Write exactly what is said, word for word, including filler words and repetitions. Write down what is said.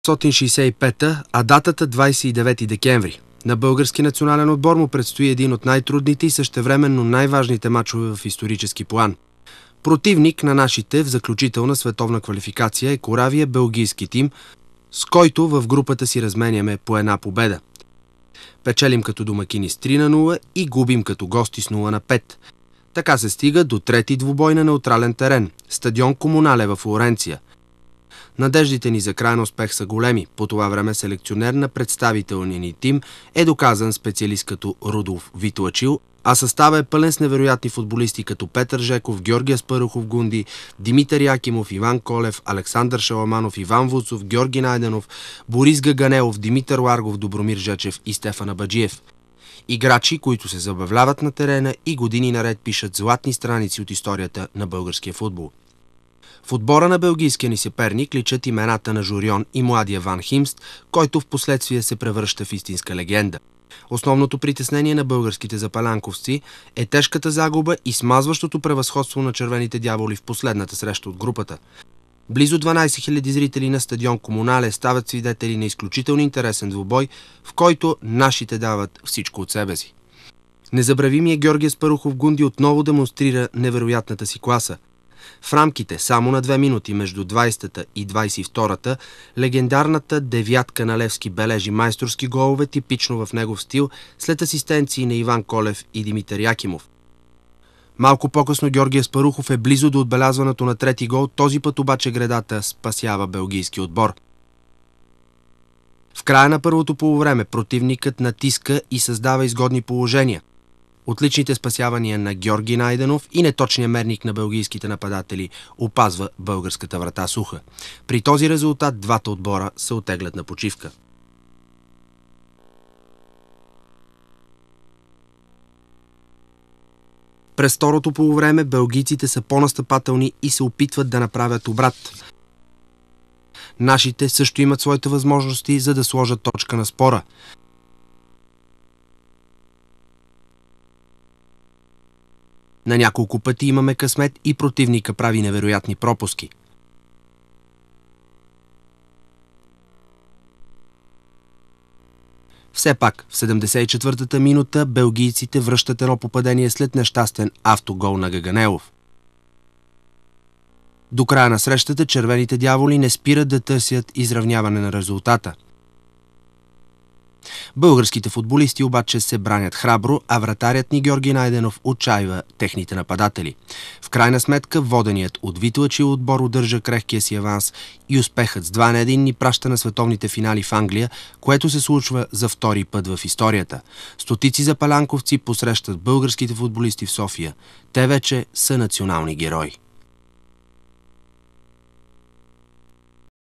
деветстотин шейсет и пета, а датата двадесет и девети декември. На български национален отбор му предстои един от най-трудните и същевременно най-важните мачове в исторически план. Противник на нашите в заключителна световна квалификация е коравия белгийски тим, с който в групата си разменяме по една победа. Печелим като домакини с три на нула и губим като гости с нула на пет. Така се стига до трети двубой на неутрален терен – стадион Комунале във Флоренция. Надеждите ни за крайен успех са големи. По това време селекционер на представителния ни тим е доказан специалист като Рудолф Витлачил, а състава е пълен с невероятни футболисти като Петър Жеков, Георги Аспарухов-Гунди, Димитър Якимов, Иван Колев, Александър Шаламанов, Иван Вуцов, Георги Найденов, Борис Гаганелов, Димитър Ларгов, Добромир Жечев и Стефан Абаджиев. Играчи, които се забавляват на терена и години наред пишат златни страници от историята на българския футбол. В отбора на белгийския ни съперник личат имената на Журион и младия Ван Химст, който в последствие се превръща в истинска легенда. Основното притеснение на българските запалянковци е тежката загуба и смазващото превъзходство на червените дяволи в последната среща от групата. Близо дванадесет хиляди зрители на стадион Комунале стават свидетели на изключително интересен двубой, в който нашите дават всичко от себе си. Незабравимият Георги Аспарухов-Гунди отново демонстрира невероятната си класа. В рамките само на две минути между двадесета и двадесет и втората легендарната девятка на Левски бележи майсторски голове, типично в негов стил, след асистенции на Иван Колев и Димитър Якимов. Малко по-късно Георги Аспарухов е близо до отбелязването на трети гол, този път обаче гредата спасява белгийски отбор. В края на първото полувреме противникът натиска и създава изгодни положения. Отличните спасявания на Георги Найденов и неточният мерник на белгийските нападатели опазва българската врата суха. При този резултат двата отбора се оттеглят на почивка. През второто полувреме белгийците са по-настъпателни и се опитват да направят обрат. Нашите също имат своите възможности, за да сложат точка на спора. На няколко пъти имаме късмет и противника прави невероятни пропуски. Все пак, в седемдесет и четвъртата минута белгийците връщат едно попадение след нещастен автогол на Гаганелов. До края на срещата червените дяволи не спират да търсят изравняване на резултата. Българските футболисти обаче се бранят храбро, а вратарят ни Георги Найденов отчаива техните нападатели. В крайна сметка воденият от Витлачил отбор удържа крехкия си аванс и успехът с два на един ни праща на световните финали в Англия, което се случва за втори път в историята. Стотици запалянковци посрещат българските футболисти в София. Те вече са национални герои.